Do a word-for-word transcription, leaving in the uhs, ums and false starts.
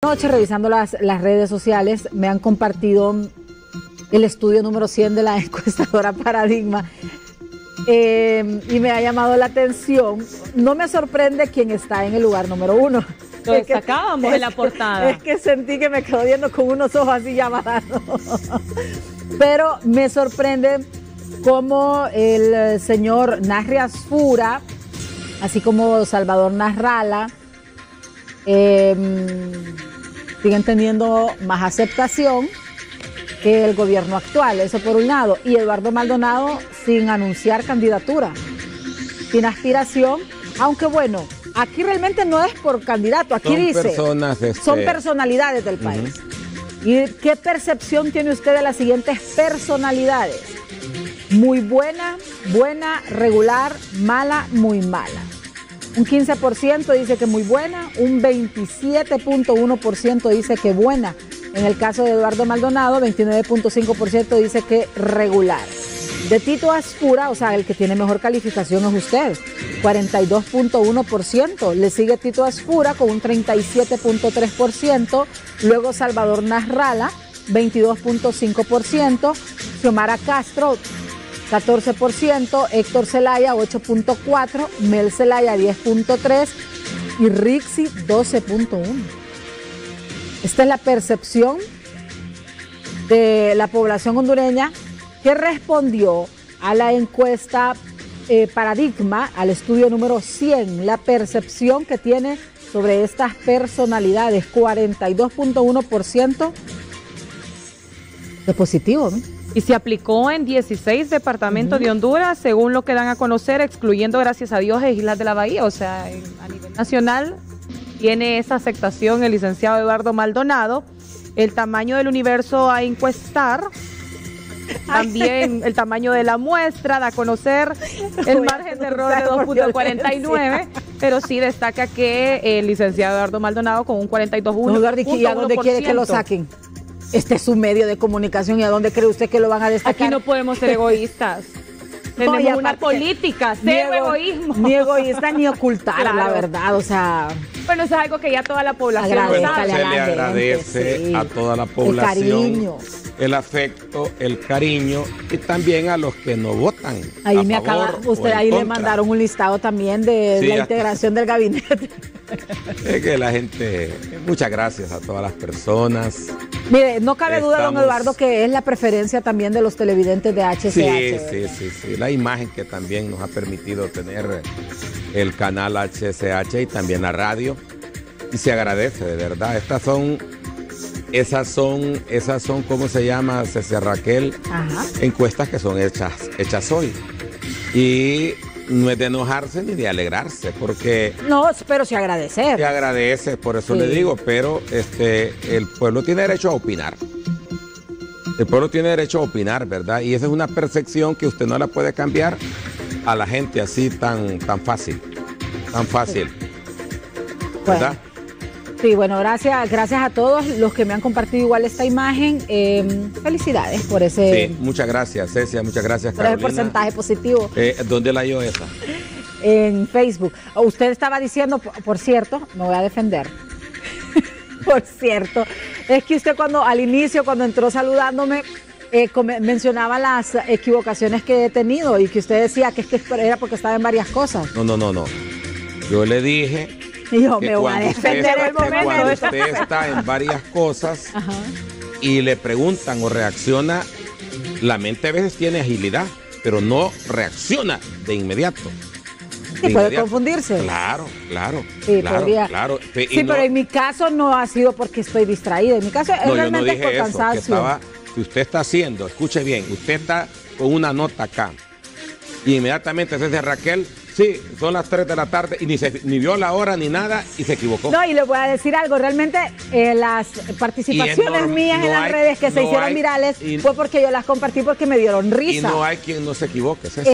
Anoche, revisando las, las redes sociales, me han compartido el estudio número cien de la encuestadora Paradigma eh, y me ha llamado la atención. No me sorprende quién está en el lugar número uno. Lo destacábamos en la portada. Es que sentí que me quedo viendo con unos ojos así llamados. Pero me sorprende cómo el señor Nasri Asfura, así como Salvador Nasralla, eh, siguen teniendo más aceptación que el gobierno actual, eso por un lado, y Eduardo Maldonado sin anunciar candidatura, sin aspiración, aunque bueno, aquí realmente no es por candidato, aquí son dice, personas, este... son personalidades del país. Uh-huh. ¿Y qué percepción tiene usted de las siguientes personalidades? Muy buena, buena, regular, mala, muy mala. Un quince por ciento dice que muy buena, un veintisiete punto uno por ciento dice que buena. En el caso de Eduardo Maldonado, veintinueve punto cinco por ciento dice que regular. De Tito Asfura, o sea, el que tiene mejor calificación es usted, cuarenta y dos punto uno por ciento. Le sigue Tito Asfura con un treinta y siete punto tres por ciento. Luego Salvador Nasralla, veintidós punto cinco por ciento. Xiomara Castro, catorce por ciento, Héctor Zelaya ocho punto cuatro por ciento, Mel Zelaya diez punto tres por ciento y Rixi doce punto uno por ciento. Esta es la percepción de la población hondureña que respondió a la encuesta eh, Paradigma, al estudio número cien, la percepción que tiene sobre estas personalidades, cuarenta y dos punto uno por ciento de positivo, ¿no? Y se aplicó en dieciséis departamentos uh-huh. de Honduras, según lo que dan a conocer, excluyendo, gracias a Dios, Islas de la Bahía. O sea, en, a nivel nacional tiene esa aceptación el licenciado Eduardo Maldonado. El tamaño del universo a encuestar, también el tamaño de la muestra, da a conocer el margen de error de dos punto cuarenta y nueve, pero sí destaca que el licenciado Eduardo Maldonado con un cuarenta y dos punto uno por ciento. ¿Y a dónde quiere que lo saquen? Este es su medio de comunicación, ¿y a dónde cree usted que lo van a destacar? Aquí no podemos ser egoístas. Tenemos no, una política, cero egoísmo. Ni egoísta ni ocultar, claro. La verdad, o sea... Bueno, eso es algo que ya toda la población bueno, sabe. se le agradece sí. a toda la población el, cariño. el afecto, el cariño y también a los que no votan. Ahí me acaba, usted ahí contra. Le mandaron un listado también de sí, la integración del gabinete. Es que la gente, muchas gracias a todas las personas. Mire, no cabe Estamos... duda, don Eduardo, que es la preferencia también de los televidentes de H C H. Sí, sí, sí, sí. La imagen que también nos ha permitido tener el canal H C H y también la radio. Y se agradece, de verdad. Estas son, esas son, esas son, ¿cómo se llama, César Raquel? Ajá. Encuestas que son hechas, hechas hoy. Y no es de enojarse ni de alegrarse, porque... No, pero sí agradecer. Se agradece, por eso sí. le digo, pero este, el pueblo tiene derecho a opinar. El pueblo tiene derecho a opinar, ¿verdad? Y esa es una percepción que usted no la puede cambiar a la gente así tan, tan fácil. Tan fácil. Sí. ¿Verdad? Bueno. Sí, bueno, gracias, gracias a todos los que me han compartido igual esta imagen. Eh, felicidades por ese... Sí, muchas gracias, Cecia, muchas gracias, por Carolina. Por ese porcentaje positivo. Eh, ¿Dónde la dio esa? En Facebook. Usted estaba diciendo, por cierto, me voy a defender. Por cierto, es que usted cuando al inicio, cuando entró saludándome, eh, mencionaba las equivocaciones que he tenido y que usted decía que, es que era porque estaba en varias cosas. No, no, no, no. Yo le dije... Y yo me voy a defender usted, el momento. Cuando usted está en varias cosas Ajá. y le preguntan o reacciona, la mente a veces tiene agilidad, pero no reacciona de inmediato. Sí, puede inmediato. Confundirse. Claro, claro. Sí, claro, podría. claro. Sí, y no, pero en mi caso no ha sido porque estoy distraída. En mi caso es no, realmente yo no dije por eso, cansancio. Que estaba, si usted está haciendo, escuche bien, usted está con una nota acá y inmediatamente se dice Raquel. Sí, son las tres de la tarde y ni, se, ni vio la hora ni nada y se equivocó. No, y le voy a decir algo, realmente eh, las participaciones no, mías no en las hay, redes que no se hicieron hay, virales y, fue porque yo las compartí porque me dieron risa. Y no hay quien no se equivoque, ¿sí?